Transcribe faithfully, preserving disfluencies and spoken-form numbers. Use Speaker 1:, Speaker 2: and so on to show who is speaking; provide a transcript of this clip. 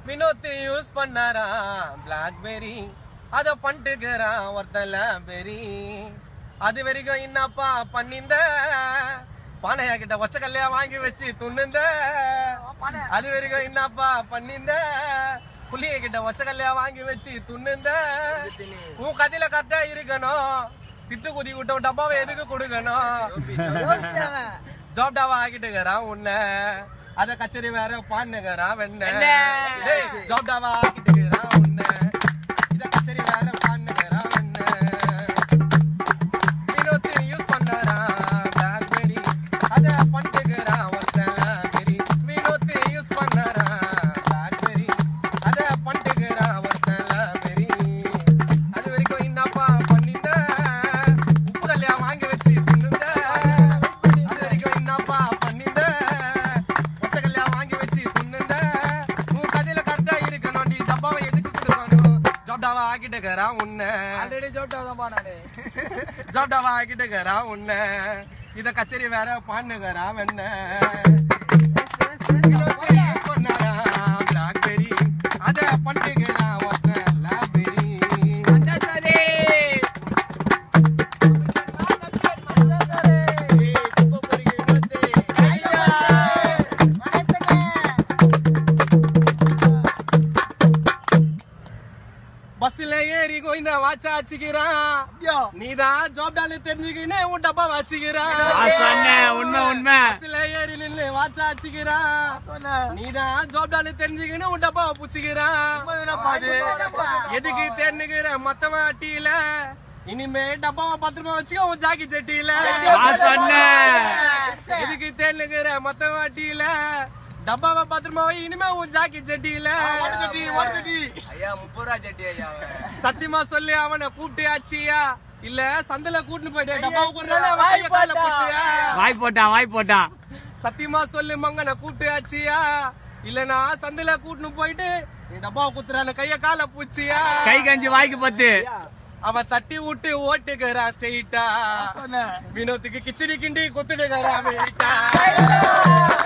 Speaker 1: Vinod use பண்ணாரா BlackBerry அத பண்ணிட்டுக்கிறான் ஒருத்தல பெரி அது வரைக்கும் என்னப்பா பண்ணிந்த பானையா கிட்ட ஒச்ச கல்லையா வாங்கி வச்சு துண்ணுந்த அது வரைக்கும் என்னப்பா பண்ணிந்த புள்ளிய கிட்ட ஒச்ச கல்லையா வாங்கி வச்சு துண்ணுந்த உன் கதையில கரெக்டா இருக்கணும் திட்டு குதி விட்ட டப்பாவை எதுக்கு கொடுக்கணும் ஜாப் டாவா ஆக்கிட்டுக்கிறான் உன்ன அத கச்சேரி வேற பாண்டுக்கிறான் வெண்ண ஜாப் டாவா ஆக்கிட்டுக்கிறான் உன்ன இத கச்சேரி வேற பாண்டுக்கிறான் வெண்ண வினோத் யூஸ் பண்ணாரா பிளாக்பெரி அத பண்ணிட்டுக்கிறான் ஒருத்தல பெரி வினோத் யூஸ் பண்ணாரா பிளாக்பெரி அத பண்ணிட்டுக்கிறான் ஒருத்தல பெரி அது வரைக்கும் என்னப்பா பண்ணிந்த உப்பு கல்லையா வாங்கி வச்சு தின்னுந்த அது வரைக்கும் என்னப்பா பண்ணிந்த ஒச்ச கல்லையா வாங்கி வச்சு தின்னுந்த உன் கதையில கரெக்டா இருக்கணும் நீ டப்பாவை எதுக்கு கொடுக்கணும் ஜாப் டாவா ஆக்கிட்டுக்கிறான் உன்ன
Speaker 2: ஆல்ரெடி ஜாப் டாவா தான் பாடானே
Speaker 1: ஜாப் டாவா ஆக்கிட்டுக்கிறான் உன்ன இத கச்சேரி வேற பாண்டுக்கிறான் வெண்ண சொன்னாரா பிளாக்பெரி அத பண்ணிட்டுக்கிறான் ஒருத்தல பெரி பஸ்ல ஏறி கோயிந்த வாட்சா வச்சுக்கிறான் நீதான் ஜாப் டாலு தெரிஞ்சுக்கின்னு உன் டப்பா வச்சுக்கிறான்
Speaker 2: உண்மை உண்மை
Speaker 1: பஸ்ல ஏறி நின்னு வாட்சா வச்சுக்கிறான் நீதான் ஜாப் டாலு தெரிஞ்சுக்கின்னு உன் டப்பா புச்சுக்கிறான் எதுக்கு தெரிஞ்சுக்கிற மொத்தமா அட்டியில இனிமே டப்பாவை பத்திரமா வச்சுக்க உன் ஜாக்கி சட்டியில எதுக்கு தெரிஞ்சுக்கிற மொத்தமா அட்டியில டப்பாவை பத்திரமா இனிமே உன் ஜாக்கி சட்டியில சத்தியமா சொல்லி அவனை கூப்பிட்டு ஆச்சியா இல்ல சந்தையில கூட்டிட்டு போயிட்டு டப்பாவை
Speaker 2: வாய் போட்டான் வாய் போட்டான்
Speaker 1: சத்தியமா சொல்லி மங்கனை கூப்பிட்டு ஆச்சியா இல்லனா சந்தையில கூட்டிட்டு போயிட்டு நீ டப்பாவை குத்துறான கைய கால பூச்சியா
Speaker 2: கை கஞ்சி வாய்க்கு பத்து
Speaker 1: அவன் தட்டி விட்டு ஓட்டுக்கிறான் ஸ்ட்ரெயிட்டா வினோத்துக்கு கிச்சடி கிண்டி கொத்துடுக்கிறான்